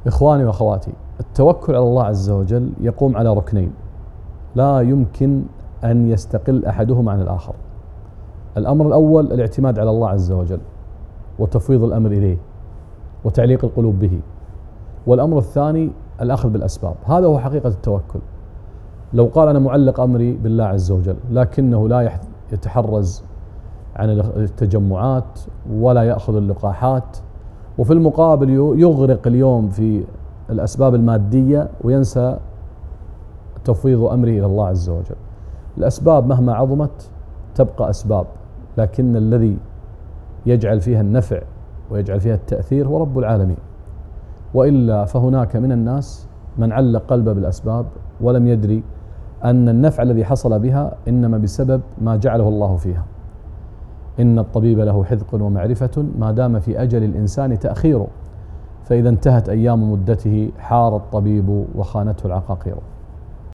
إخواني وأخواتي، التوكل على الله عز وجل يقوم على ركنين لا يمكن أن يستقل أحدهما عن الآخر. الأمر الأول الاعتماد على الله عز وجل وتفويض الأمر إليه وتعليق القلوب به، والأمر الثاني الأخذ بالأسباب. هذا هو حقيقة التوكل. لو قال أنا معلق أمري بالله عز وجل لكنه لا يتحرز عن التجمعات ولا يأخذ اللقاحات، وفي المقابل يغرق اليوم في الأسباب المادية وينسى تفويض أمره إلى الله عز وجل. الأسباب مهما عظمت تبقى أسباب، لكن الذي يجعل فيها النفع ويجعل فيها التأثير هو رب العالمين. وإلا فهناك من الناس من علق قلبه بالأسباب ولم يدري أن النفع الذي حصل بها إنما بسبب ما جعله الله فيها. إن الطبيب له حذق ومعرفة ما دام في أجل الإنسان تأخيره، فإذا انتهت أيام مدته حار الطبيب وخانته العقاقير.